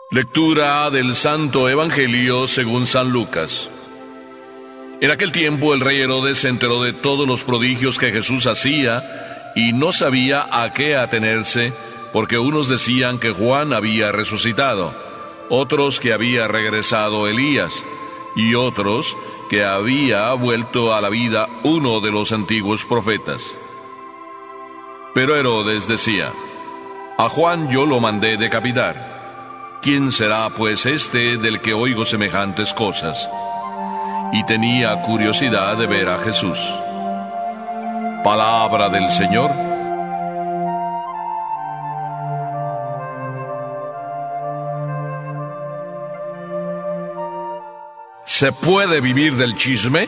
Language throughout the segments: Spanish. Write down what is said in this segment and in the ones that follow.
Lectura del Santo Evangelio según San Lucas. En aquel tiempo el rey Herodes se enteró de todos los prodigios que Jesús hacía y no sabía a qué atenerse, porque unos decían que Juan había resucitado, otros que había regresado Elías, y otros que había vuelto a la vida uno de los antiguos profetas. Pero Herodes decía: a Juan yo lo mandé decapitar. ¿Quién será pues este del que oigo semejantes cosas? Y tenía curiosidad de ver a Jesús. Palabra del Señor. ¿Se puede vivir del chisme?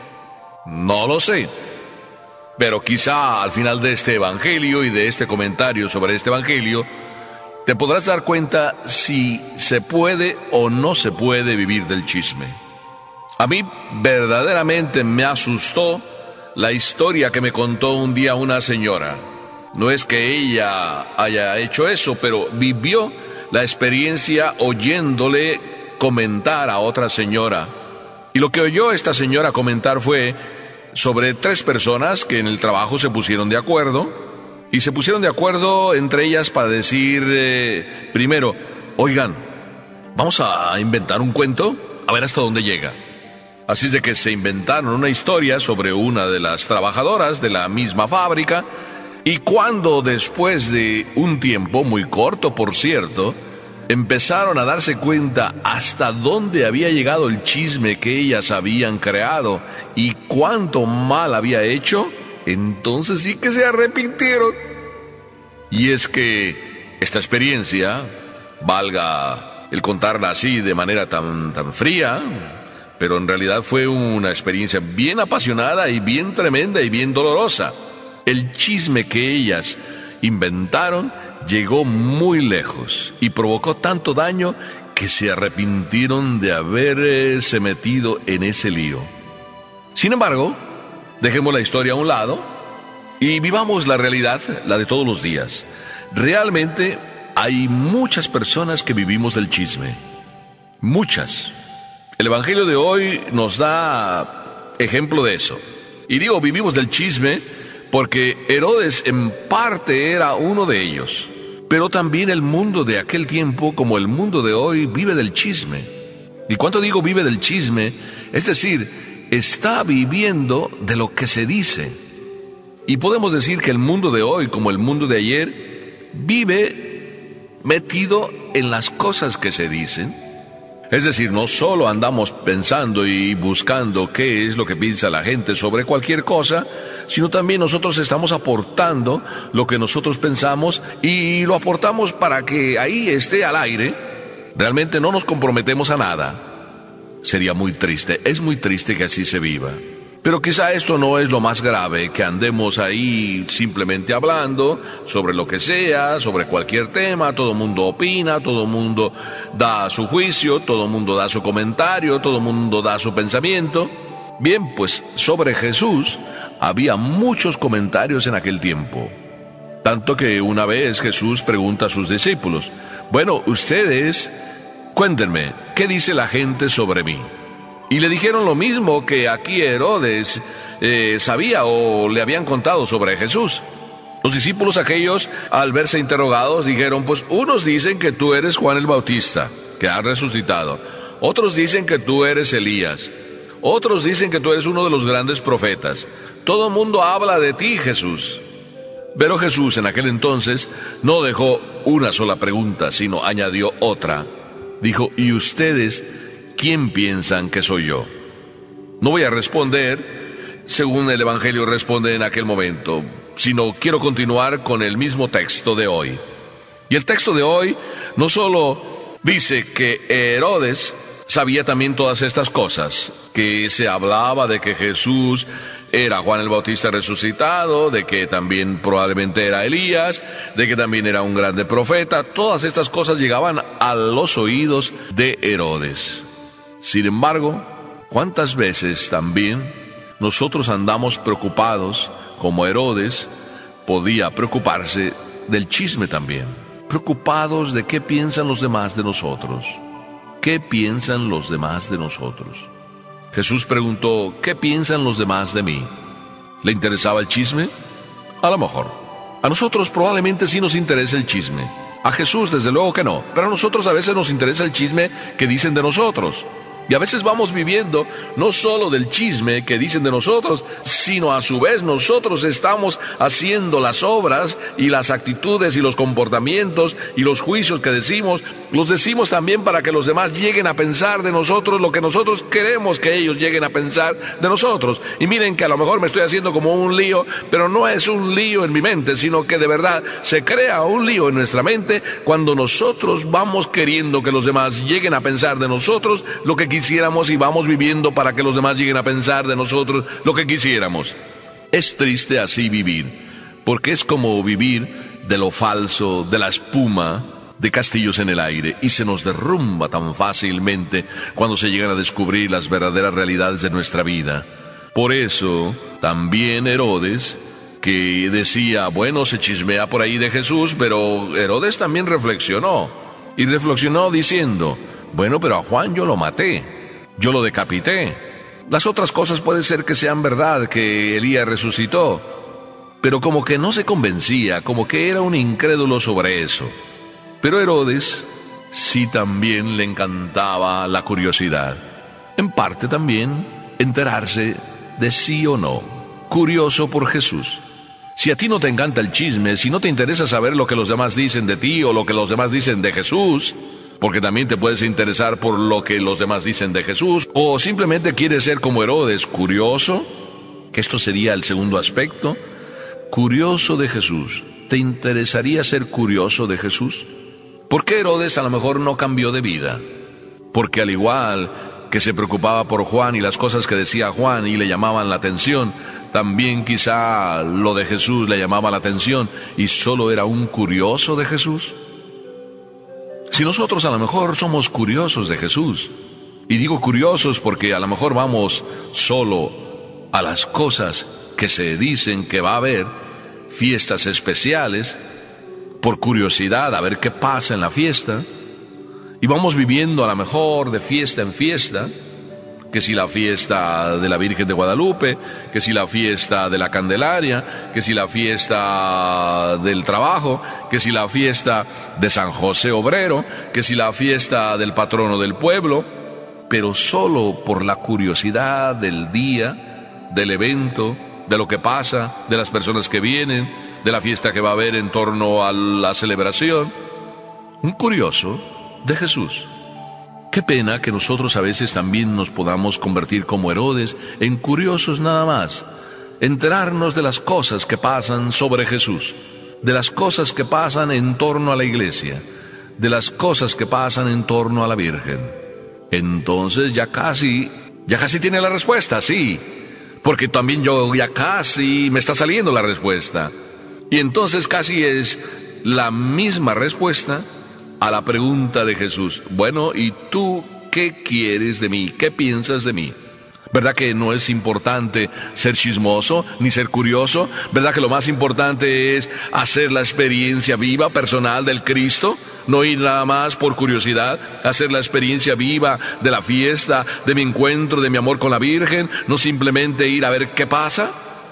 No lo sé. Pero quizá al final de este evangelio y de este comentario sobre este evangelio, te podrás dar cuenta si se puede o no se puede vivir del chisme. A mí verdaderamente me asustó la historia que me contó un día una señora. No es que ella haya hecho eso, pero vivió la experiencia oyéndole comentar a otra señora. Y lo que oyó esta señora comentar fue sobre 3 personas que en el trabajo se pusieron de acuerdo. Y se pusieron de acuerdo entre ellas para decir, primero, oigan, vamos a inventar un cuento, a ver hasta dónde llega. Así es de que se inventaron una historia sobre una de las trabajadoras de la misma fábrica, y cuando después de un tiempo, muy corto por cierto, empezaron a darse cuenta hasta dónde había llegado el chisme que ellas habían creado y cuánto mal había hecho, entonces sí que se arrepintieron. Y es que esta experiencia, valga el contarla así de manera tan fría, pero en realidad fue una experiencia bien apasionada y bien tremenda y bien dolorosa. El chisme que ellas inventaron llegó muy lejos y provocó tanto daño que se arrepintieron de haberse metido en ese lío. Sin embargo, dejemos la historia a un lado y vivamos la realidad, la de todos los días. Realmente hay muchas personas que vivimos del chisme. Muchas. El Evangelio de hoy nos da ejemplo de eso. Y digo vivimos del chisme porque Herodes en parte era uno de ellos. Pero también el mundo de aquel tiempo, como el mundo de hoy, vive del chisme. Y cuando digo vive del chisme, es decir, está viviendo de lo que se dice. Y podemos decir que el mundo de hoy, como el mundo de ayer, vive metido en las cosas que se dicen. Es decir, no solo andamos pensando y buscando qué es lo que piensa la gente sobre cualquier cosa, sino también nosotros estamos aportando lo que nosotros pensamos y lo aportamos para que ahí esté al aire. Realmente no nos comprometemos a nada. Sería muy triste, es muy triste que así se viva. Pero quizá esto no es lo más grave, que andemos ahí simplemente hablando sobre lo que sea, sobre cualquier tema, todo el mundo opina, todo el mundo da su juicio, todo el mundo da su comentario, todo el mundo da su pensamiento. Bien, pues sobre Jesús había muchos comentarios en aquel tiempo. Tanto que una vez Jesús pregunta a sus discípulos: bueno, ustedes, cuéntenme, ¿qué dice la gente sobre mí? Y le dijeron lo mismo que aquí Herodes sabía o le habían contado sobre Jesús. Los discípulos aquellos, al verse interrogados, dijeron: pues unos dicen que tú eres Juan el Bautista, que has resucitado. Otros dicen que tú eres Elías. Otros dicen que tú eres uno de los grandes profetas. Todo el mundo habla de ti, Jesús. Pero Jesús en aquel entonces no dejó una sola pregunta, sino añadió otra. Dijo: ¿y ustedes quién piensan que soy yo? No voy a responder según el Evangelio responde en aquel momento, sino quiero continuar con el mismo texto de hoy. Y el texto de hoy no solo dice que Herodes sabía también todas estas cosas, que se hablaba de que Jesús era Juan el Bautista resucitado, de que también probablemente era Elías, de que también era un grande profeta. Todas estas cosas llegaban a los oídos de Herodes. Sin embargo, ¿cuántas veces también nosotros andamos preocupados, como Herodes podía preocuparse del chisme también? preocupados de qué piensan los demás de nosotros. ¿Qué piensan los demás de nosotros? Jesús preguntó, ¿qué piensan los demás de mí? ¿Le interesaba el chisme? A lo mejor. A nosotros probablemente sí nos interesa el chisme. A Jesús desde luego que no, pero a nosotros a veces nos interesa el chisme que dicen de nosotros. Y a veces vamos viviendo no solo del chisme que dicen de nosotros, sino a su vez nosotros estamos haciendo las obras y las actitudes y los comportamientos y los juicios que decimos, los decimos también para que los demás lleguen a pensar de nosotros lo que nosotros queremos que ellos lleguen a pensar de nosotros. Y miren que a lo mejor me estoy haciendo como un lío, pero no es un lío en mi mente, sino que de verdad se crea un lío en nuestra mente cuando nosotros vamos queriendo que los demás lleguen a pensar de nosotros lo que quisiéramos y vamos viviendo para que los demás lleguen a pensar de nosotros lo que quisiéramos. Es triste así vivir, porque es como vivir de lo falso, de la espuma de castillos en el aire, y se nos derrumba tan fácilmente cuando se llegan a descubrir las verdaderas realidades de nuestra vida. Por eso, también Herodes, que decía, bueno, se chismea por ahí de Jesús, pero Herodes también reflexionó, y reflexionó diciendo, bueno, pero a Juan yo lo maté, yo lo decapité. Las otras cosas puede ser que sean verdad, que Elías resucitó, pero como que no se convencía, como que era un incrédulo sobre eso. Pero Herodes sí también le encantaba la curiosidad. En parte también enterarse de sí o no. Curioso por Jesús. Si a ti no te encanta el chisme, si no te interesa saber lo que los demás dicen de ti o lo que los demás dicen de Jesús, porque también te puedes interesar por lo que los demás dicen de Jesús, o simplemente quieres ser como Herodes, curioso, que esto sería el segundo aspecto, curioso de Jesús. ¿Te interesaría ser curioso de Jesús? ¿Por qué Herodes a lo mejor no cambió de vida? Porque al igual que se preocupaba por Juan y las cosas que decía Juan y le llamaban la atención, también quizá lo de Jesús le llamaba la atención y solo era un curioso de Jesús. Si nosotros a lo mejor somos curiosos de Jesús, y digo curiosos porque a lo mejor vamos solo a las cosas que se dicen que va a haber, fiestas especiales, por curiosidad a ver qué pasa en la fiesta, y vamos viviendo a lo mejor de fiesta en fiesta, que si la fiesta de la Virgen de Guadalupe, que si la fiesta de la Candelaria, que si la fiesta del trabajo, que si la fiesta de San José Obrero, que si la fiesta del patrono del pueblo, pero solo por la curiosidad del día, del evento, de lo que pasa, de las personas que vienen, de la fiesta que va a haber en torno a la celebración. Un curioso de Jesús. Qué pena que nosotros a veces también nos podamos convertir como Herodes en curiosos nada más, enterarnos de las cosas que pasan sobre Jesús, de las cosas que pasan en torno a la iglesia, de las cosas que pasan en torno a la Virgen. Entonces ya casi tiene la respuesta, sí, porque también yo ya casi me está saliendo la respuesta. Y entonces casi es la misma respuesta a la pregunta de Jesús. Bueno, ¿y tú qué quieres de mí? ¿Qué piensas de mí? ¿Verdad que no es importante ser chismoso ni ser curioso? ¿Verdad que lo más importante es hacer la experiencia viva, personal del Cristo? No ir nada más por curiosidad, hacer la experiencia viva de la fiesta, de mi encuentro, de mi amor con la Virgen, no simplemente ir a ver qué pasa.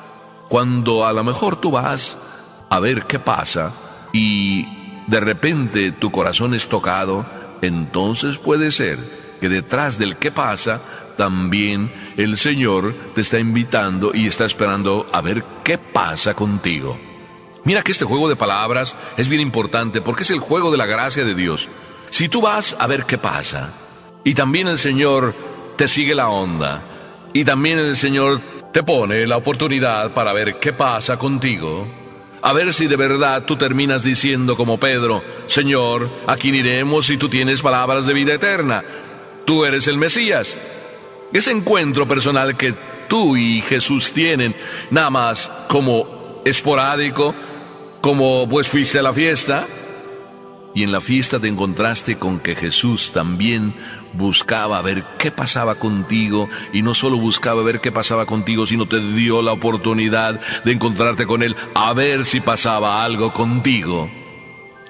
Cuando a lo mejor tú vas a ver qué pasa y de repente tu corazón es tocado, entonces puede ser que detrás del qué pasa también el Señor te está invitando y está esperando a ver qué pasa contigo. Mira que este juego de palabras es bien importante porque es el juego de la gracia de Dios. Si tú vas a ver qué pasa y también el Señor te sigue la onda y también el Señor te pone la oportunidad para ver qué pasa contigo, a ver si de verdad tú terminas diciendo como Pedro, Señor, ¿a quién iremos si tú tienes palabras de vida eterna? Tú eres el Mesías. Ese encuentro personal que tú y Jesús tienen, nada más como esporádico, como pues fuiste a la fiesta, y en la fiesta te encontraste con que Jesús también buscaba ver qué pasaba contigo, y no solo buscaba ver qué pasaba contigo, sino te dio la oportunidad de encontrarte con Él, a ver si pasaba algo contigo.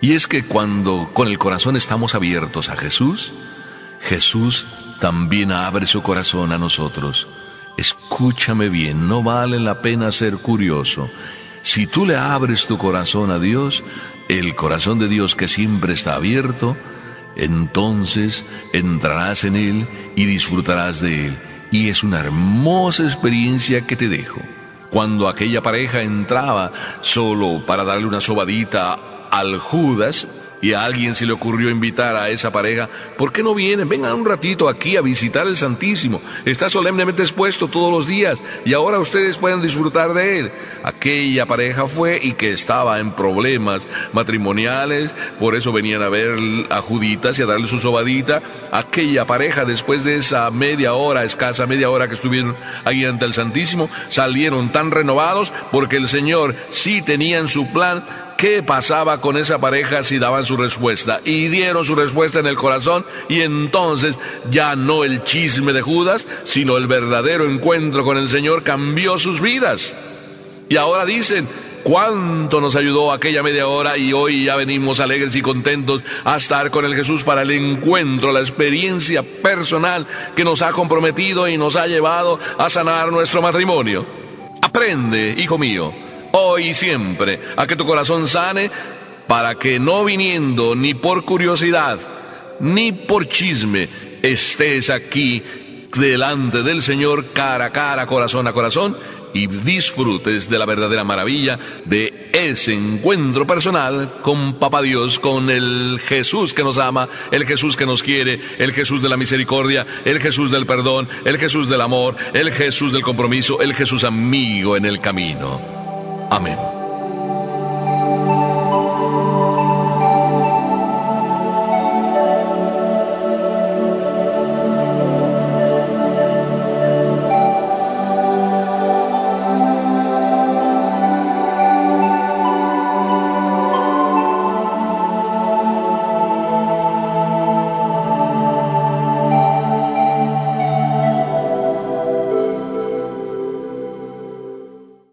Y es que cuando con el corazón estamos abiertos a Jesús, Jesús también abre su corazón a nosotros. Escúchame bien, no vale la pena ser curioso. Si tú le abres tu corazón a Dios, el corazón de Dios que siempre está abierto, entonces entrarás en Él y disfrutarás de Él. Y es una hermosa experiencia que te dejo. Cuando aquella pareja entraba solo para darle una sobadita al Judas, y a alguien se le ocurrió invitar a esa pareja, ¿por qué no vienen? Vengan un ratito aquí a visitar el Santísimo. Está solemnemente expuesto todos los días y ahora ustedes pueden disfrutar de él. Aquella pareja fue y que estaba en problemas matrimoniales, por eso venían a ver a Juditas y a darle su sobadita. Aquella pareja, después de esa escasa media hora que estuvieron ahí ante el Santísimo, salieron tan renovados porque el Señor sí tenía en su plan qué pasaba con esa pareja si daban su respuesta. Y dieron su respuesta en el corazón, y entonces ya no el chisme de Judas, sino el verdadero encuentro con el Señor cambió sus vidas. Y ahora dicen, cuánto nos ayudó aquella media hora, y hoy ya venimos alegres y contentos a estar con el Jesús para el encuentro, la experiencia personal que nos ha comprometido y nos ha llevado a sanar nuestro matrimonio. Aprende, hijo mío, hoy y siempre, a que tu corazón sane, para que no viniendo ni por curiosidad, ni por chisme, estés aquí delante del Señor cara a cara, corazón a corazón, y disfrutes de la verdadera maravilla de ese encuentro personal con Papá Dios, con el Jesús que nos ama, el Jesús que nos quiere, el Jesús de la misericordia, el Jesús del perdón, el Jesús del amor, el Jesús del compromiso, el Jesús amigo en el camino. Amén.